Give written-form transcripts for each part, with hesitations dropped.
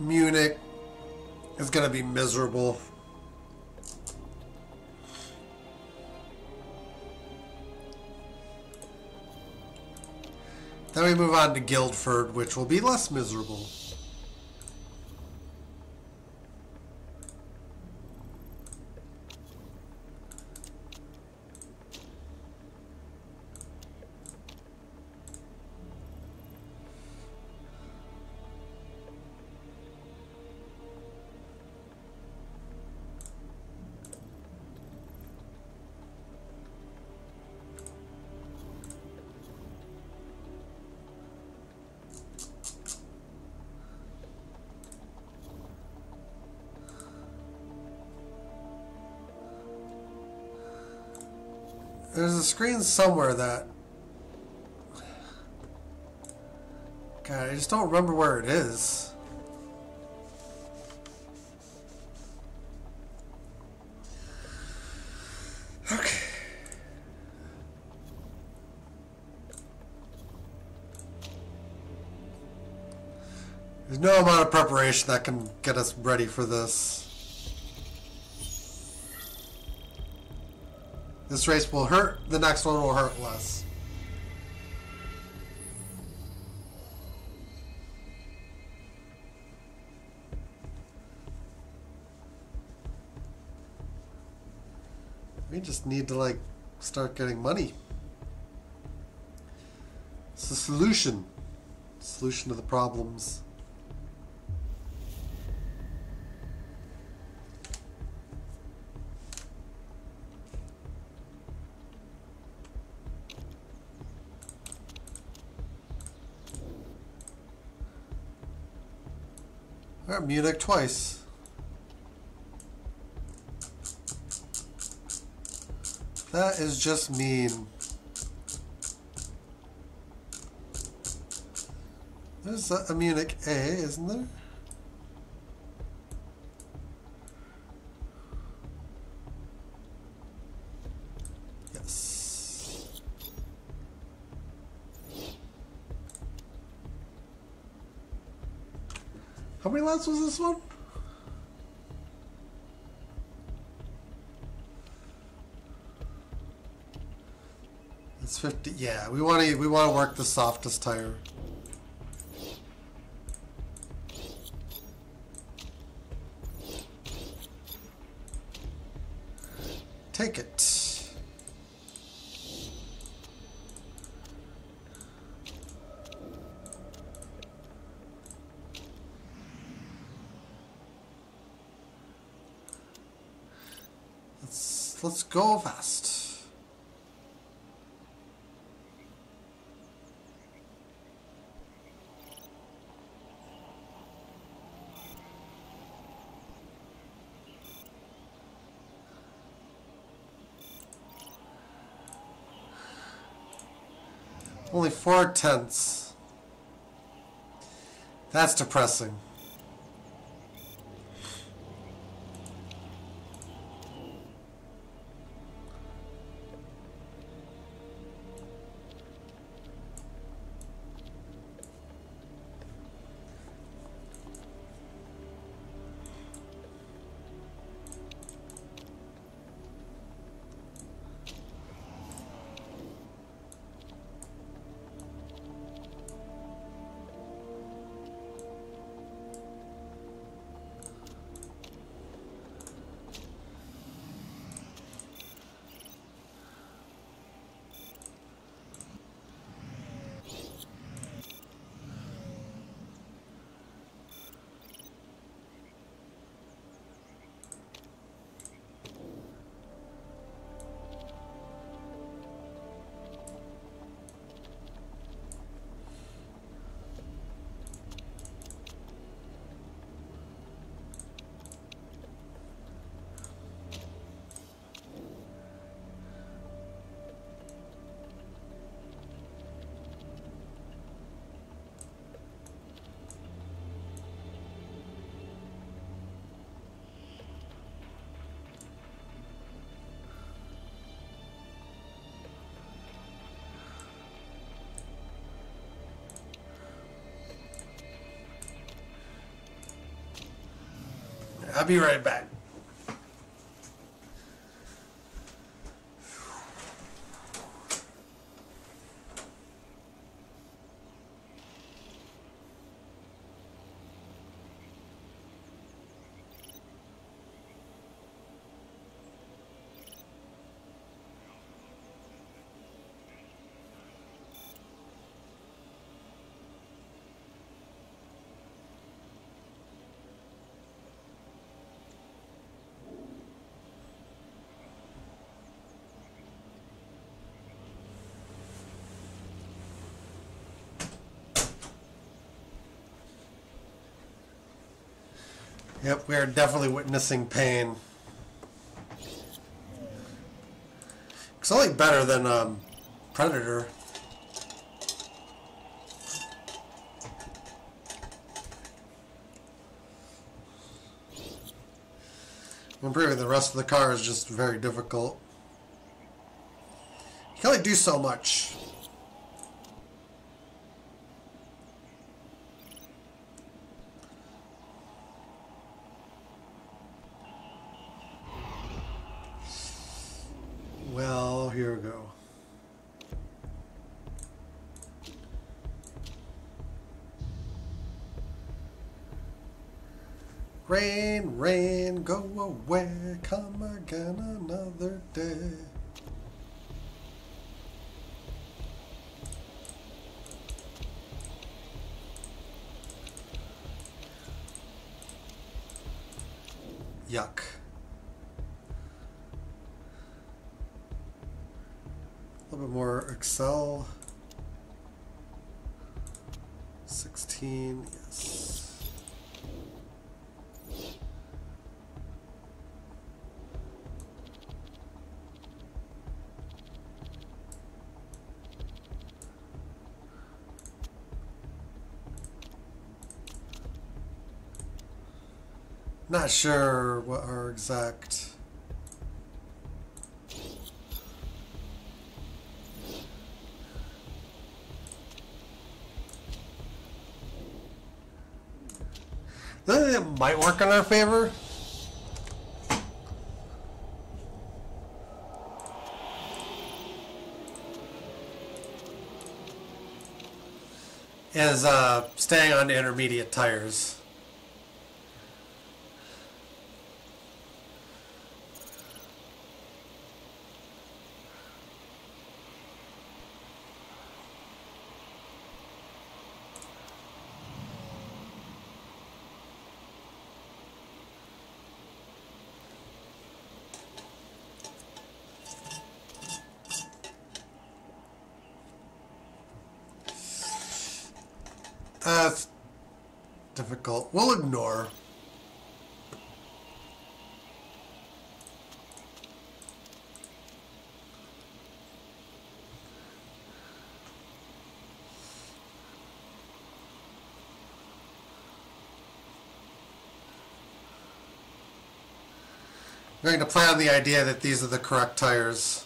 Munich is going to be miserable. Then we move on to Guildford, which will be less miserable. There's a screen somewhere that... God, I just don't remember where it is. Okay. There's no amount of preparation that can get us ready for this. This race will hurt, the next one will hurt less. We just need to, like, start getting money. It's the solution. Solution to the problems. We're at Munich twice. That is just mean. There's a Munich A, isn't there? Yes. How many laps was this one? It's 50. Yeah, we want to work the softest tire. Take it. Let's go fast. Only 4/10. That's depressing. I'll be right back. Yep, we are definitely witnessing pain. It's only better than Predator. Improving the rest of the car is just very difficult. You can only do so much. Well, here we go. Rain, rain, go away, come again another day. Yuck. A little bit more Excel. 16, yes. Not sure what our exact... The only thing that might work in our favor is staying on intermediate tires. It's difficult. We'll ignore. I'm going to play on the idea that these are the correct tires.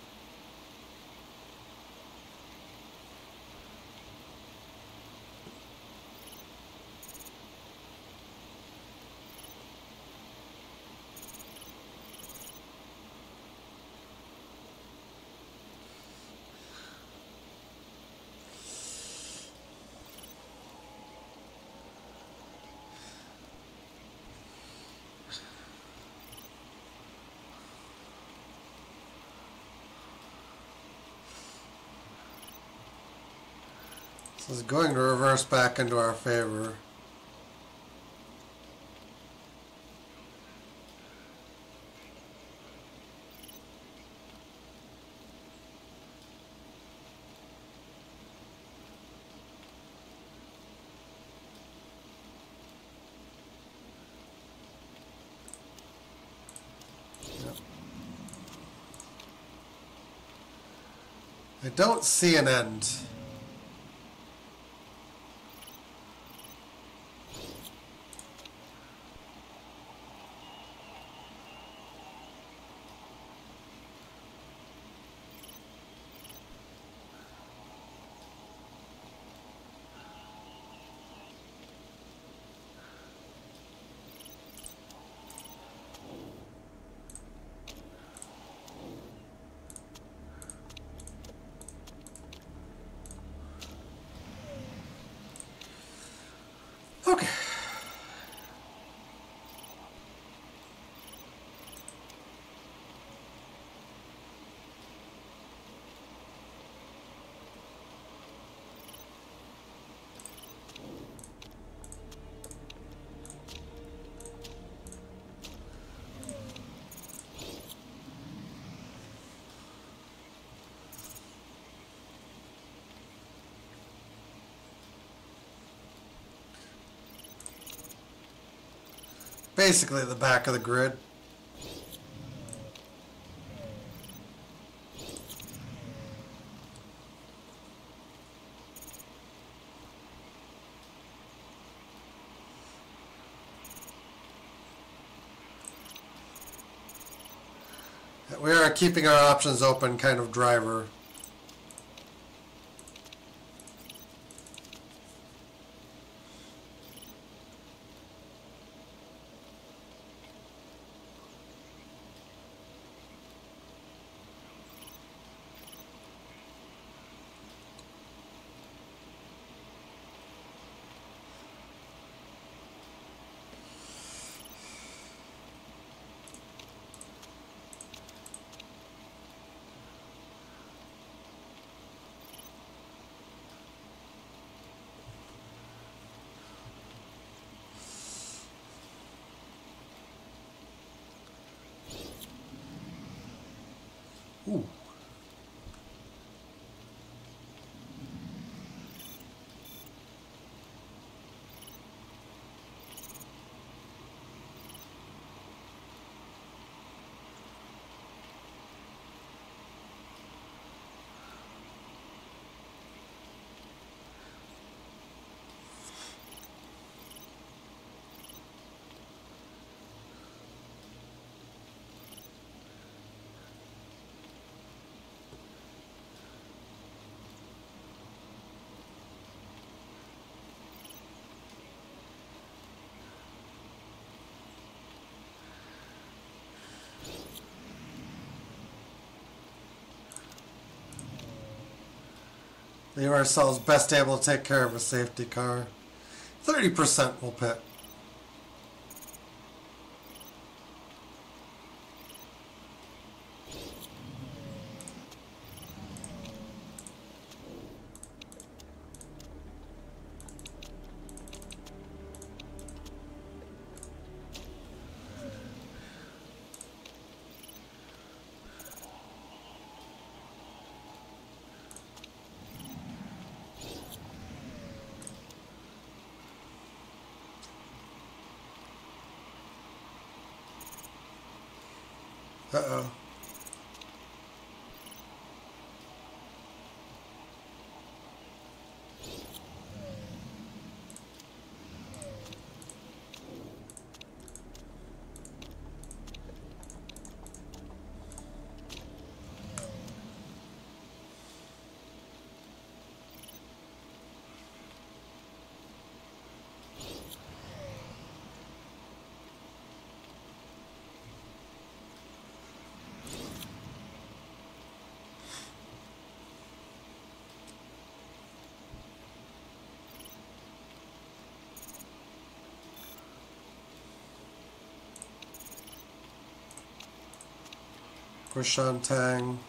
This is going to reverse back into our favor. Yep. I don't see an end. Okay. Basically the back of the grid. We are keeping our options open kind of driver. Ooh. Leave ourselves best able to take care of a safety car. 30% will pit. Uh-oh. Guishan Tang.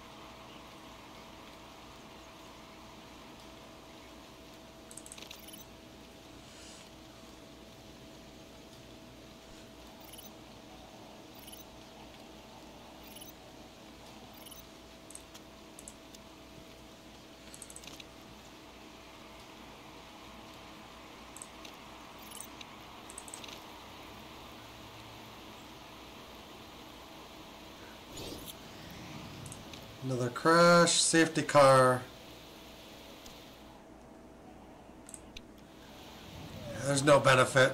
Another crash. Safety car. There's no benefit.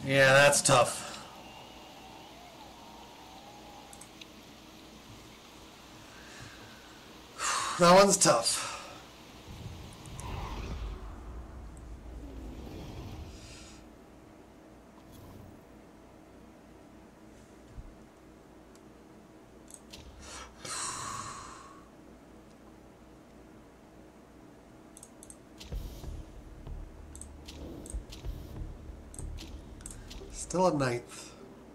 Yeah, that's tough. That one's tough. Still a ninth.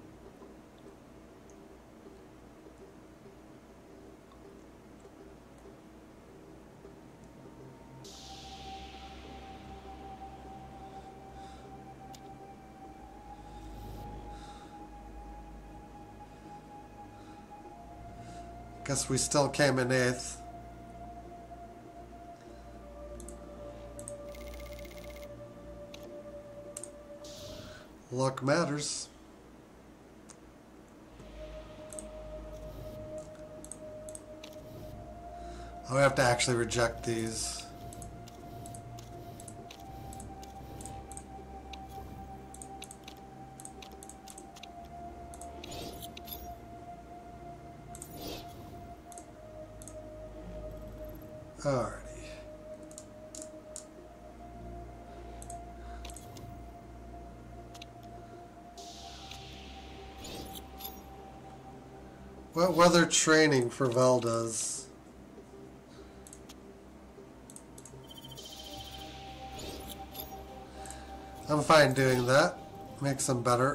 Guess we still came in eighth. Luck matters. I have to actually reject these. Alrighty. What weather training for Veldas? I'm fine doing that. Makes them better.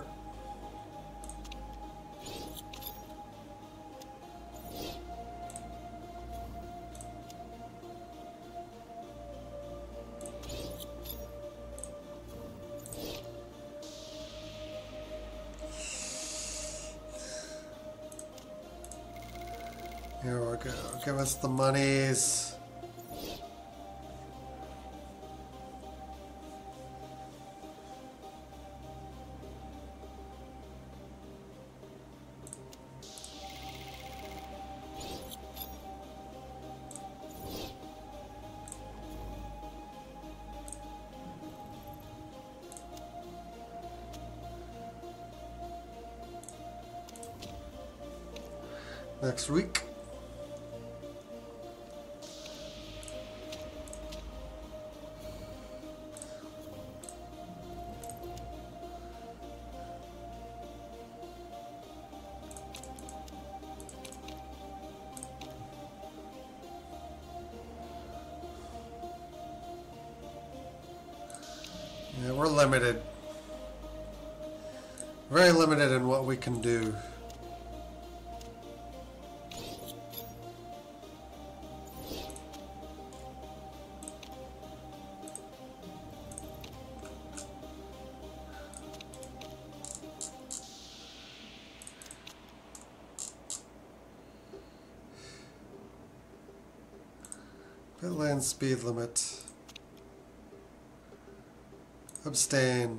Here we go. Give us the monies. Next week. Yeah, we're limited. Very limited in what we can do. Pitland speed limit. Abstain.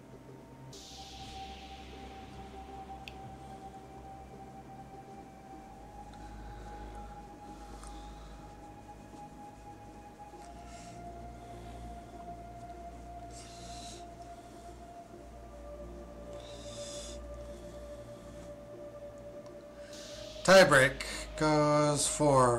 Tiebreak goes for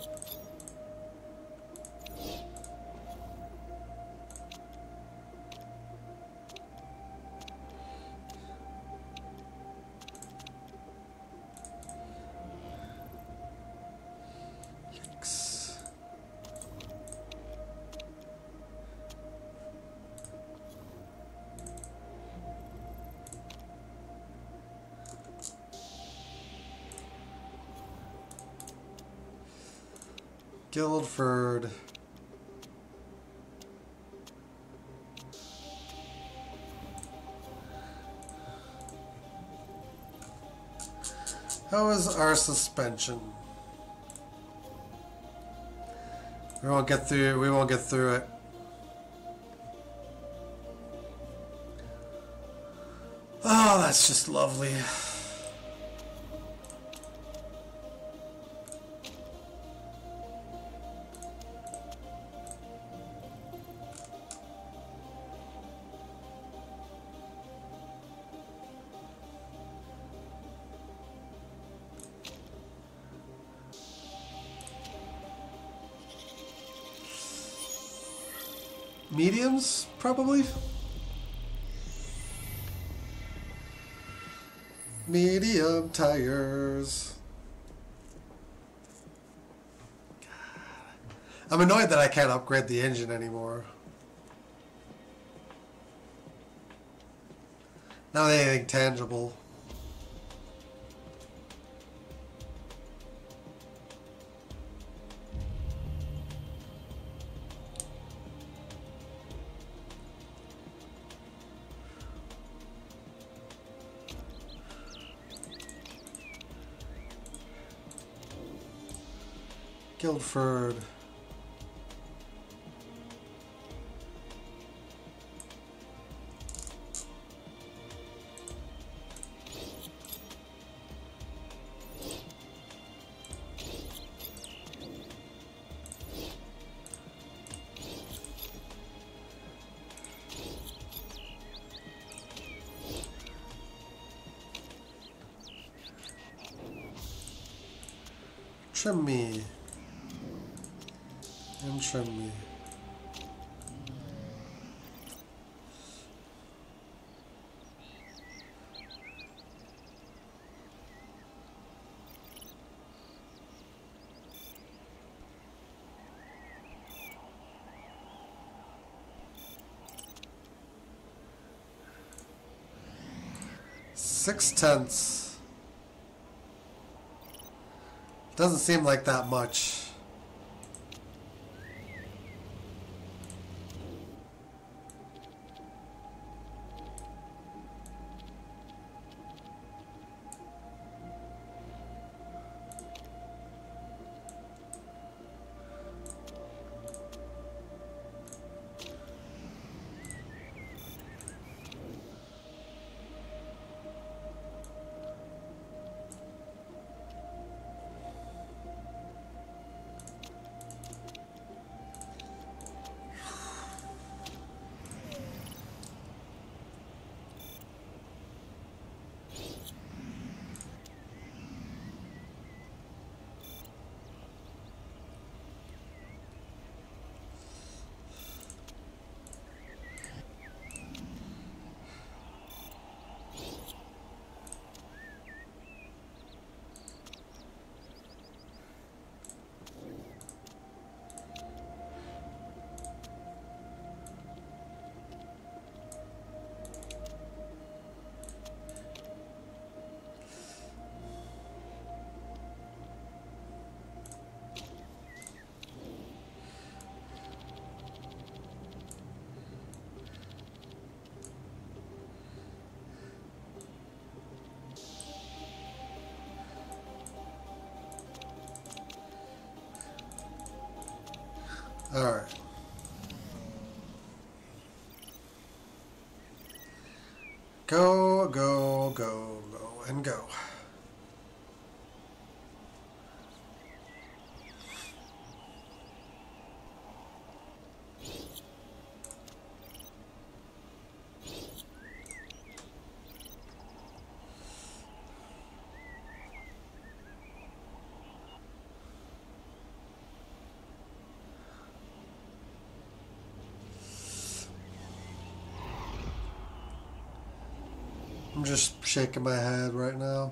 Guildford. How is our suspension? We won't get through it. Oh, that's just lovely. mediums, probably. Medium tires. I'm annoyed that I can't upgrade the engine anymore. Not anything tangible. Guildford. Trim me. And trim me. Six-tenths. Doesn't seem like that much. All right. Go, go, go, go, and go. I'm just shaking my head right now.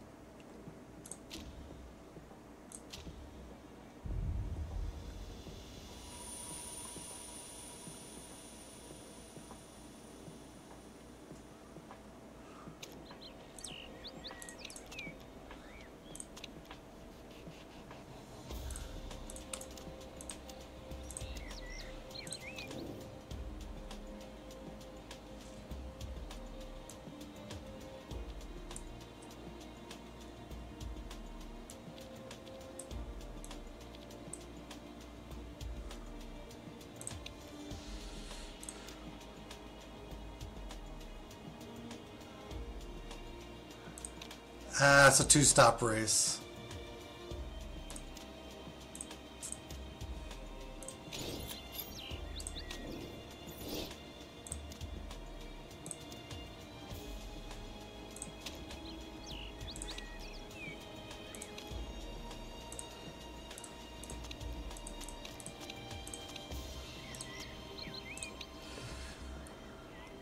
It's a two-stop race.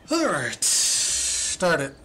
All right, start it.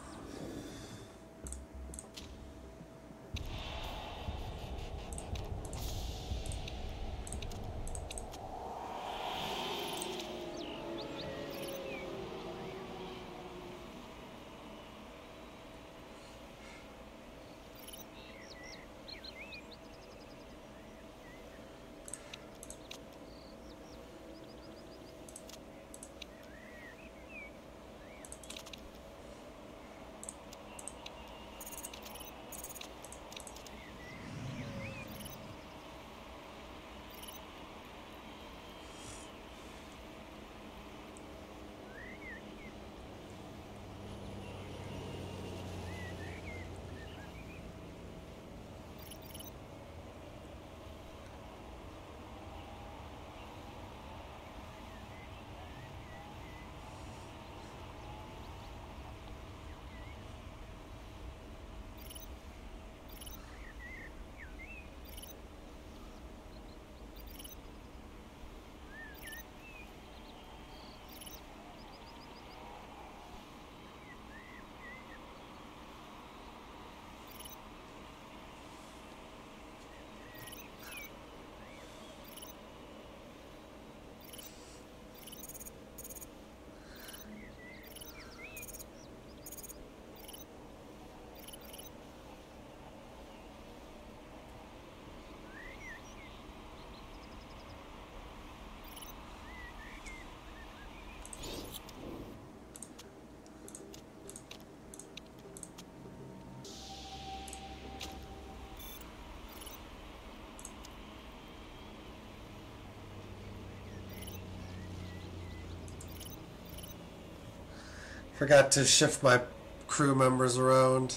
Forgot to shift my crew members around.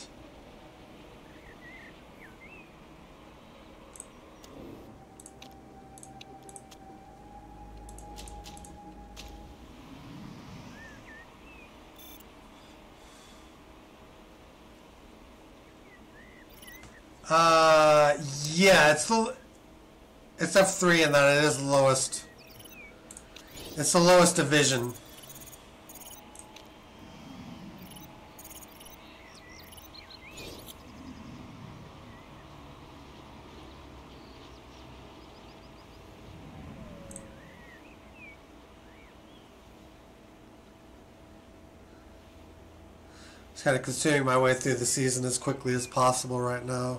Yeah, it's F3 and that it is the lowest. It's the lowest division. Just kind of consuming my way through the season as quickly as possible right now.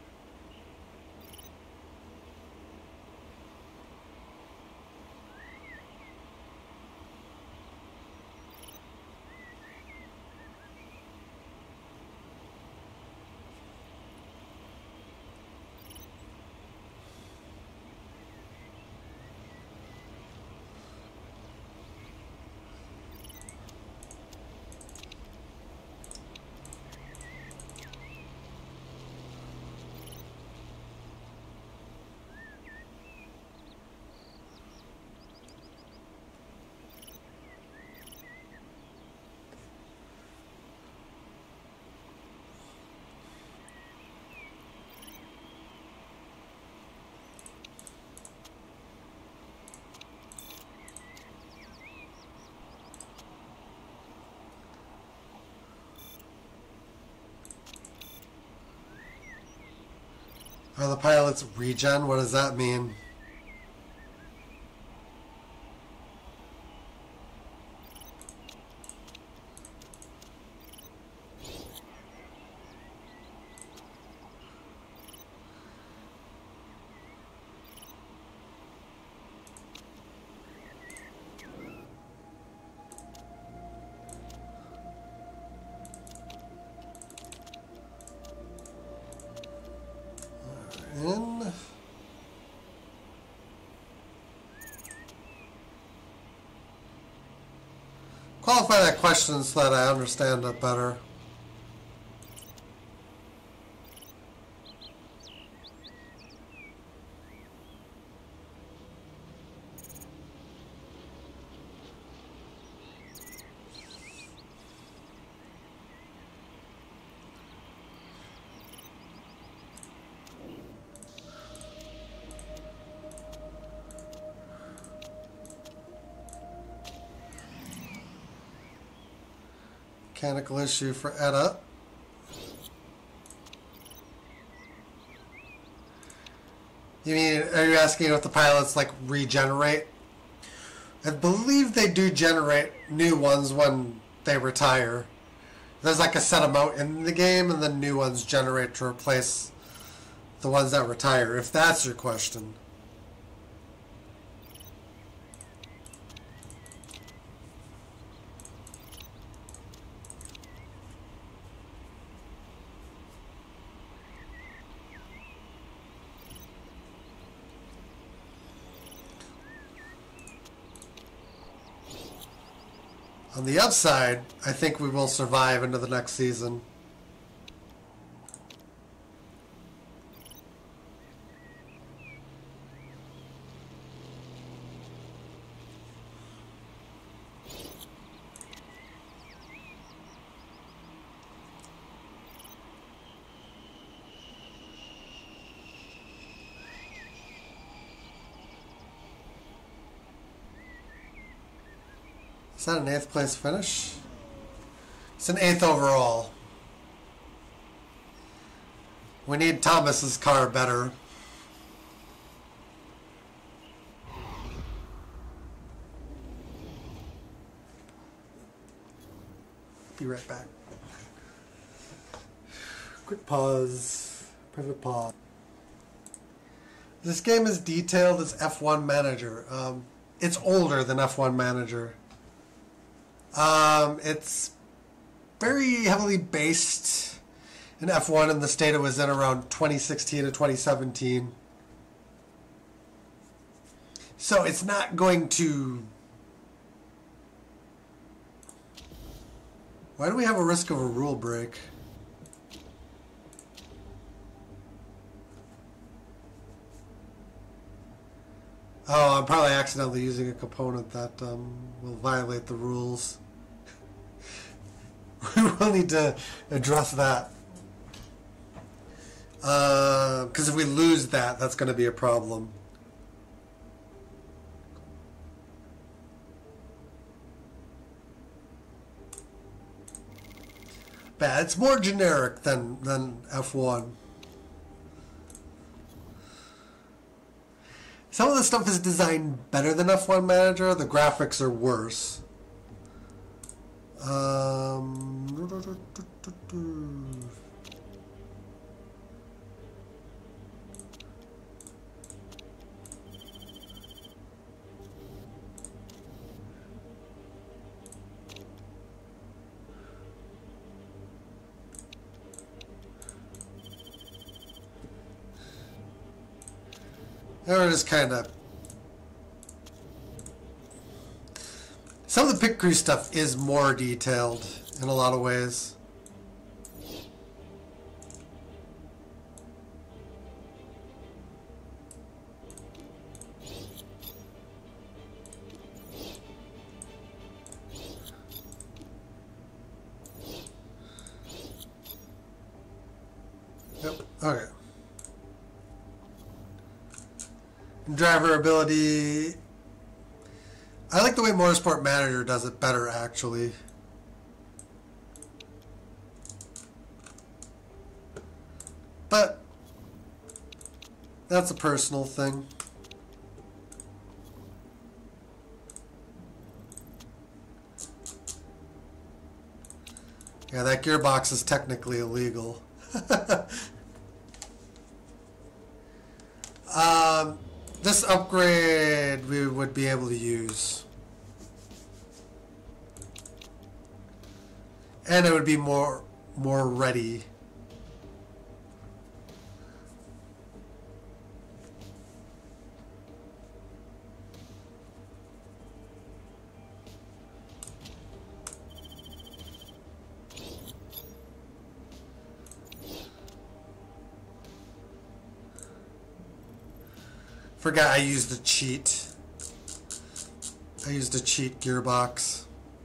Are the pilots regen? What does that mean? In. Qualify that question so that I understand it better. Mechanical issue for Edda. You mean, are you asking if the pilots like regenerate? I believe they do generate new ones when they retire. There's like a set amount in the game, and then new ones generate to replace the ones that retire, if that's your question. On the upside, I think we will survive into the next season. Is that an 8th place finish? It's an 8th overall. We need Thomas's car better. Be right back. Quick pause. Private pause. This game is detailed as F1 Manager. It's older than F1 Manager. It's very heavily based in F1 in the state it was in around 2016 to 2017. So it's not going to... Why do we have a risk of a rule break? Oh, I'm probably accidentally using a component that will violate the rules. We will need to address that. Because if we lose that, that's going to be a problem. But it's more generic than F1. Some of the stuff is designed better than F1 Manager. The graphics are worse. Or just kind of... Some of the pit crew stuff is more detailed in a lot of ways. Yep, okay. Driver ability... I like the way Motorsport Manager does it better, actually. But that's a personal thing. Yeah, that gearbox is technically illegal. This upgrade we would be able to use. And it would be more ready. Forgot I used a cheat. I used a cheat gearbox.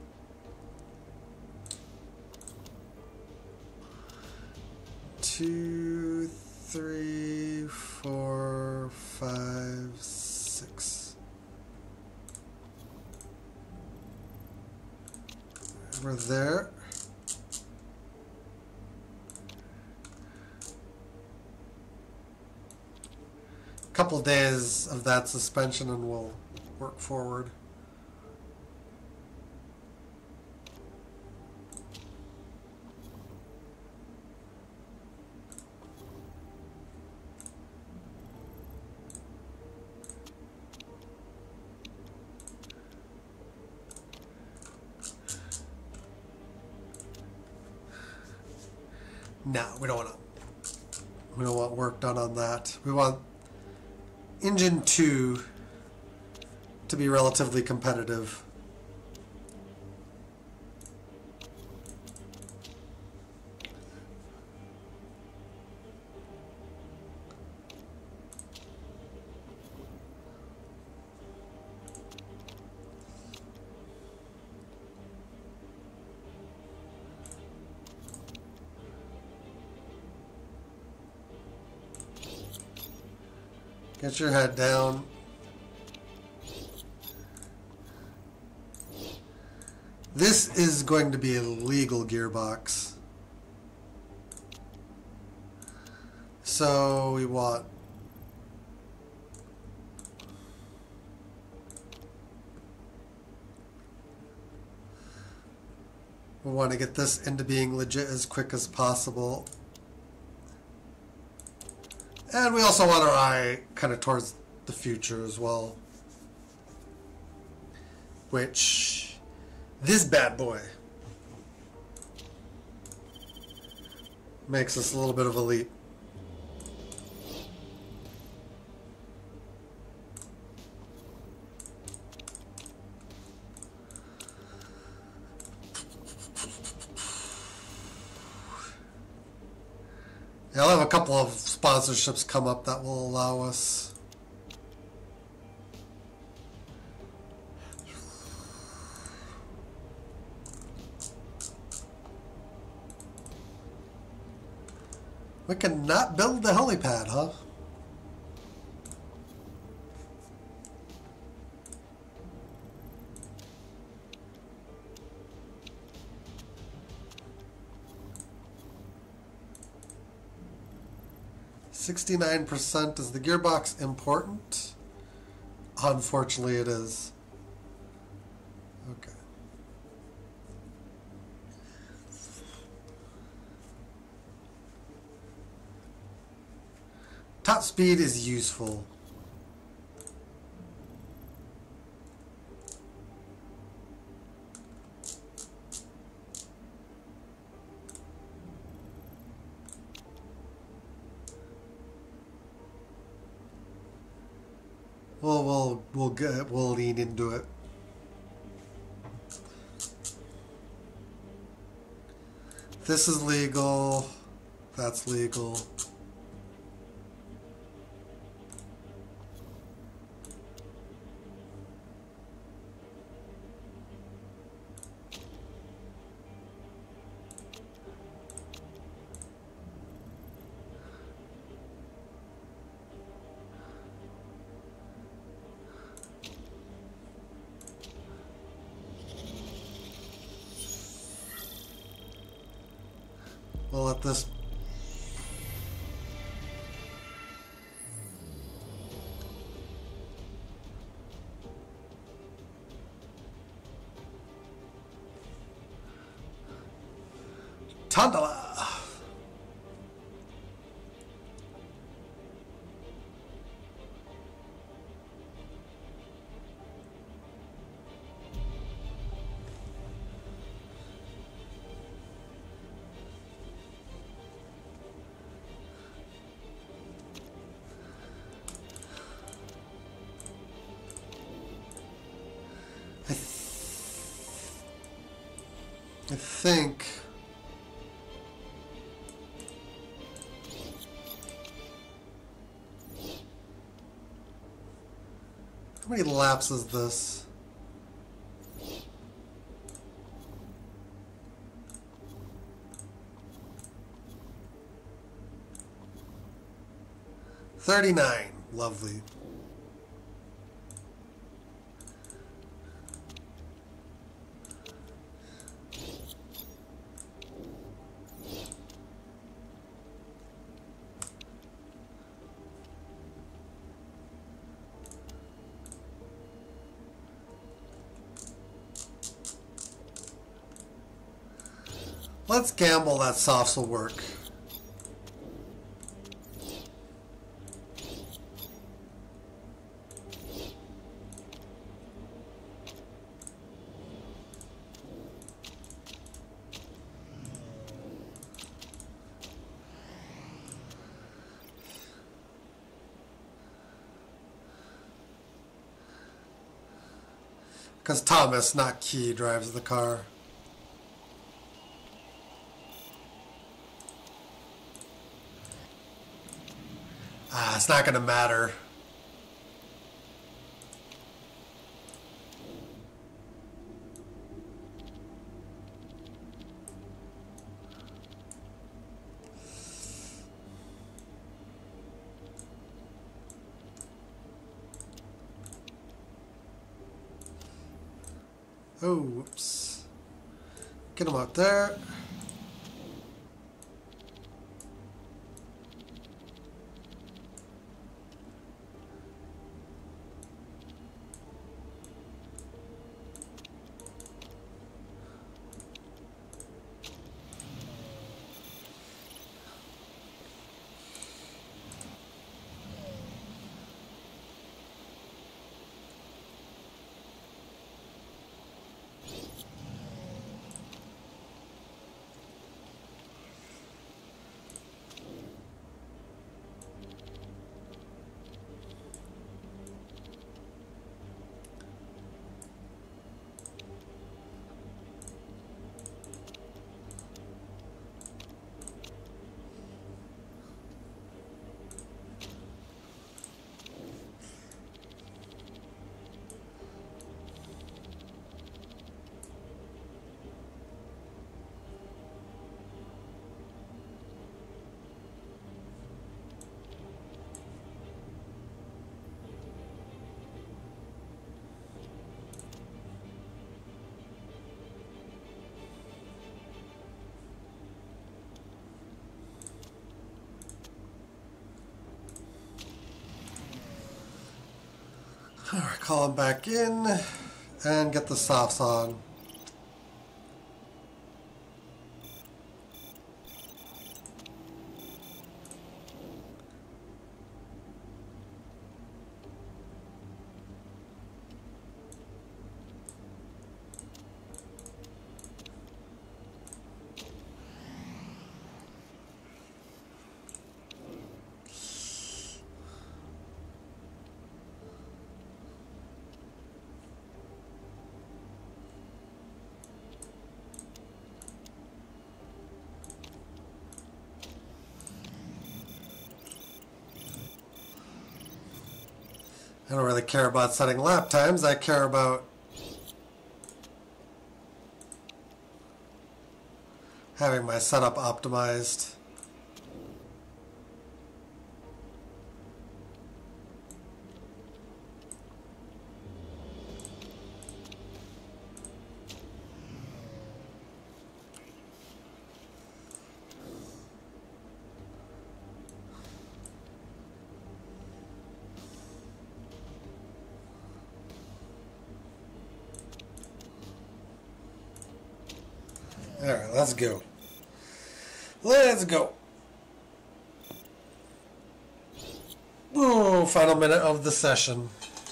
Two, three, four, five, six. We're there. couple days of that suspension and we'll work forward. No, we don't want work done on that. We want engine 2 to be relatively competitive. Get your head down. This is going to be a legal gearbox. So we want to get this into being legit as quick as possible. And we also want our eye kind of towards the future as well. Which, this bad boy makes us a little bit of a leap. I'll have a couple of sponsorships come up that will allow us. We cannot build the helipad, huh? %. Is the gearbox important? Unfortunately, it is. Okay. Top speed is useful. We'll lean into it. This is legal. That's legal. We'll let this. Tandala. I think how many laps is this? $39. Lovely. Let's gamble that softs will work. Because Thomas, not Key, drives the car. Ah, it's not going to matter. Oh, whoops. Get him out there. Alright, call him back in and get the softs on. I don't really care about setting lap times. I care about having my setup optimized. Alright, let's go. Let's go. Ooh, final minute of the session.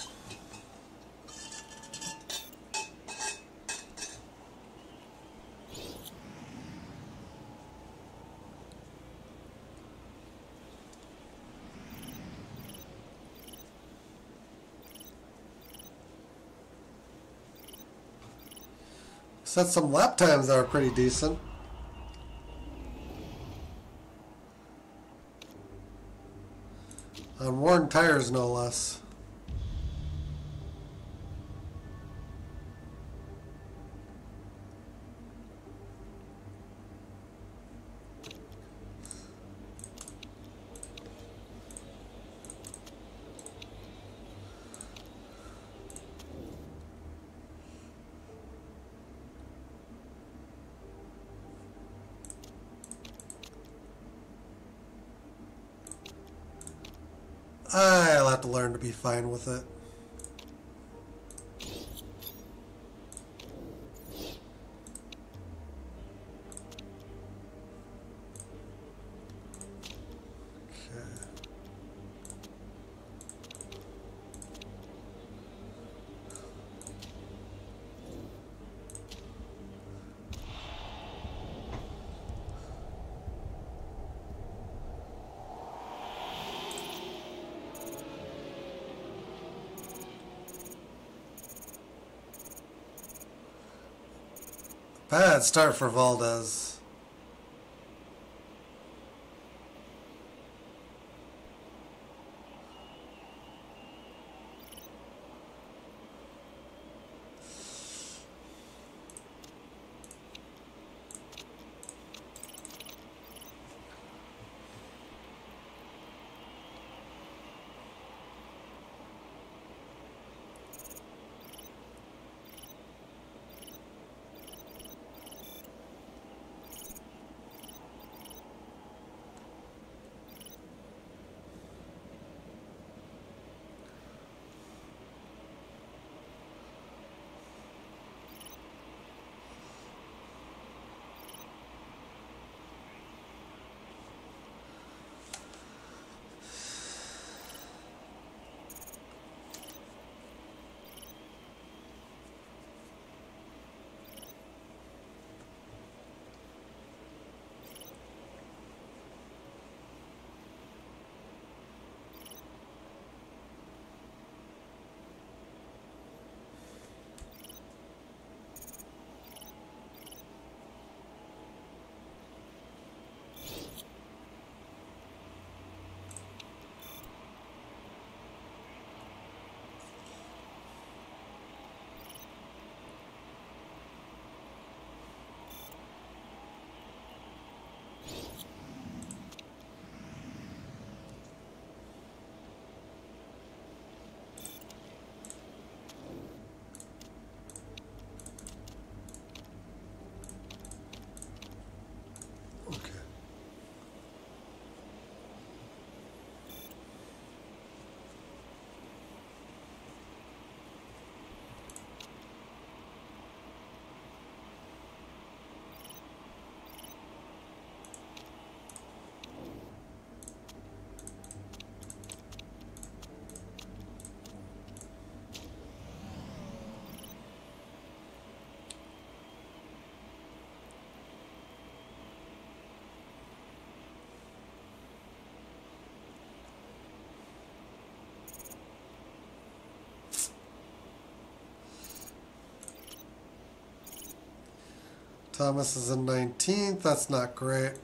Set some lap times that are pretty decent. On worn tires, no less. I'll have to learn to be fine with it. Bad start for Valdez. Okay. Thomas is in 19th. That's not great.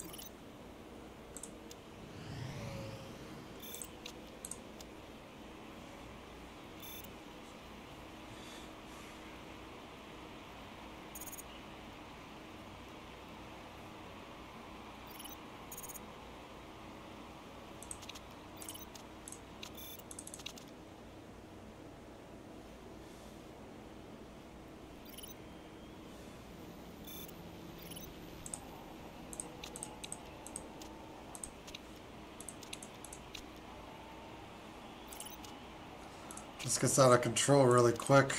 This gets out of control really quick.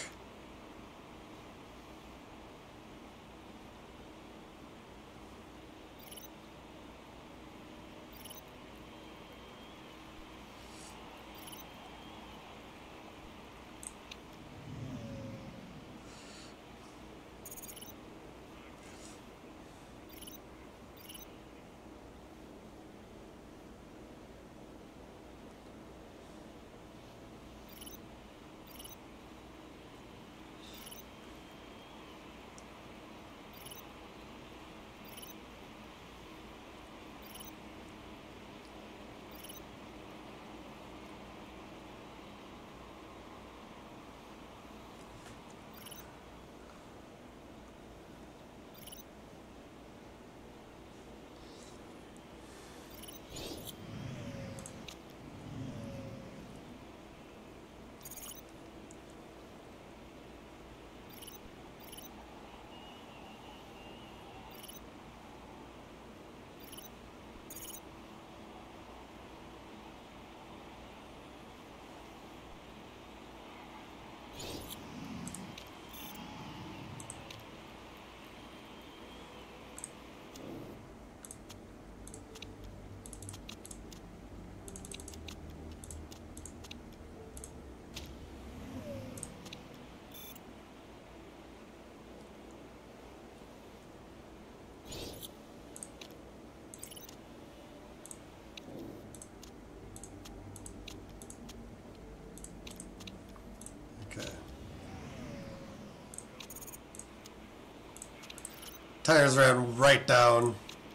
Tires ran right down.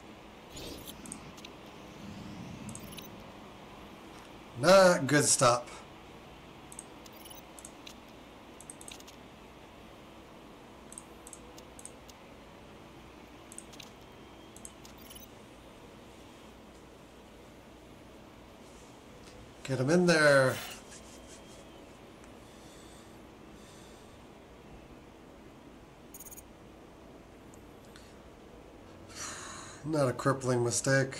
Not good stop. Get him in there. Not a crippling mistake.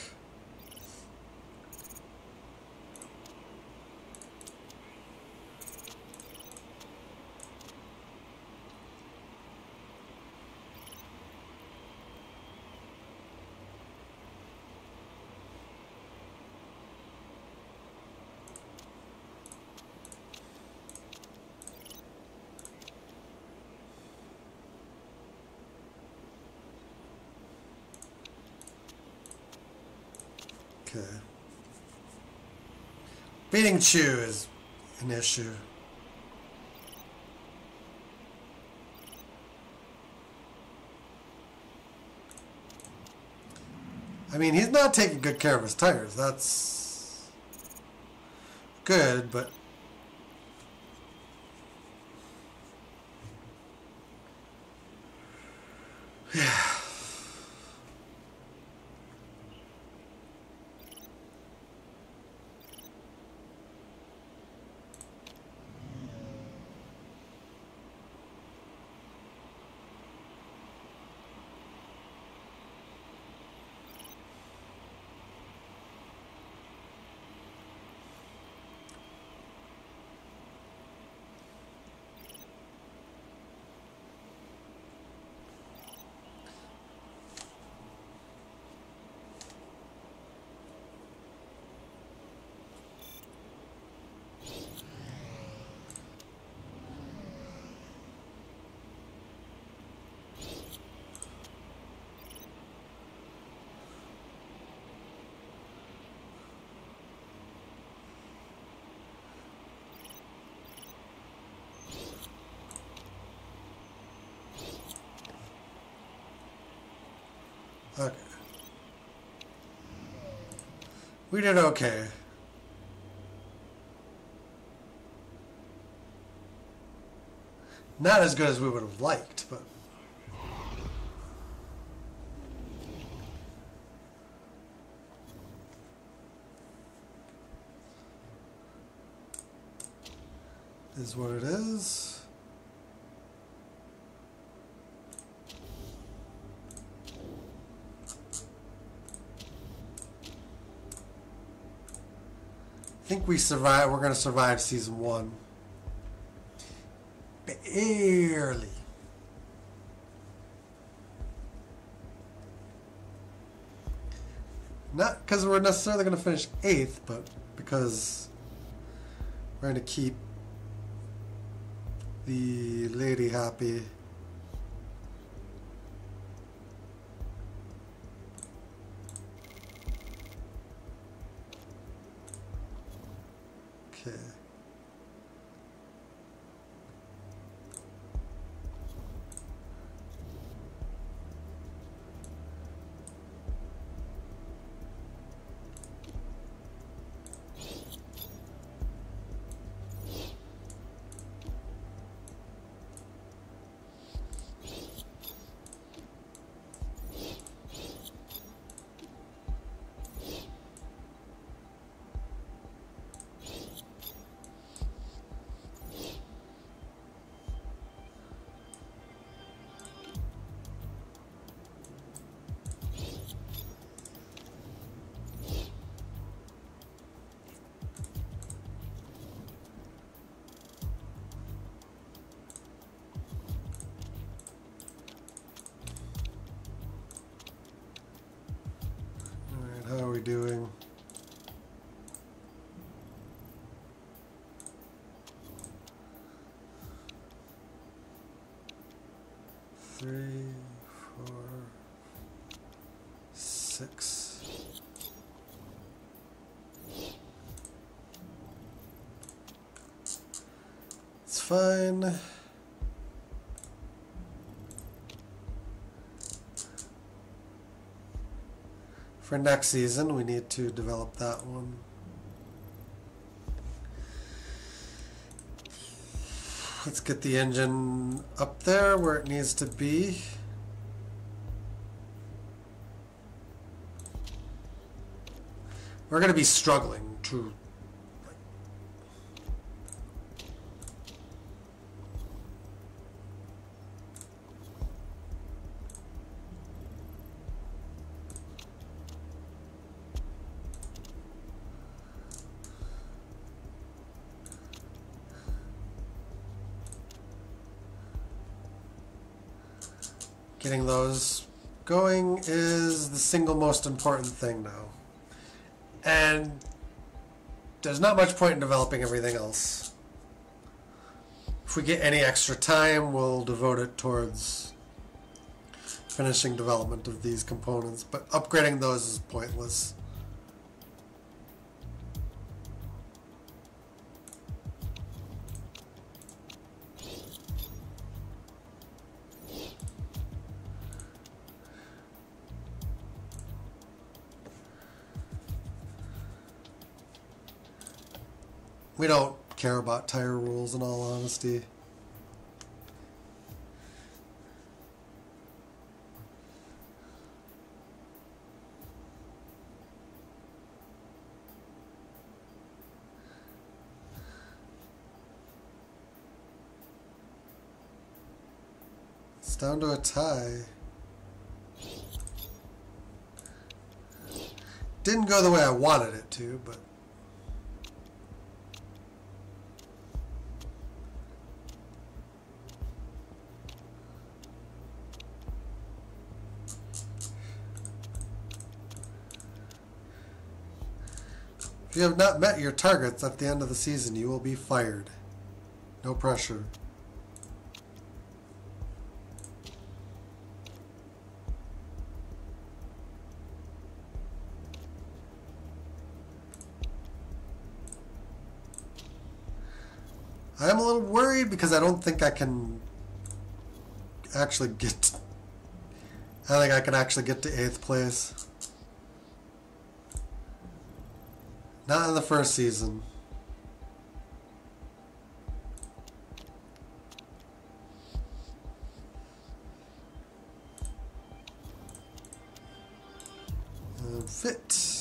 Okay. Beating Chu is an issue. I mean, he's not taking good care of his tires. That's good, but yeah. Okay. We did okay. Not as good as we would have liked, but is what it is. I think we survive. We're going to survive season 1. Barely. Not because we're necessarily going to finish 8th, but because we're going to keep the lady happy. Okay. How are we doing? Three, 4, 6. It's fine. For next season, we need to develop that one. Let's get the engine up there where it needs to be. We're going to be struggling to... Getting those going is the single most important thing now. And there's not much point in developing everything else. If we get any extra time, we'll devote it towards finishing development of these components, but upgrading those is pointless. We don't care about tire rules, in all honesty. It's down to a tie. Didn't go the way I wanted it to, but... If you have not met your targets at the end of the season, you will be fired. No pressure. I am a little worried because I don't think I can actually get... I think I can actually get to 8th place. Not in the first season. Fit.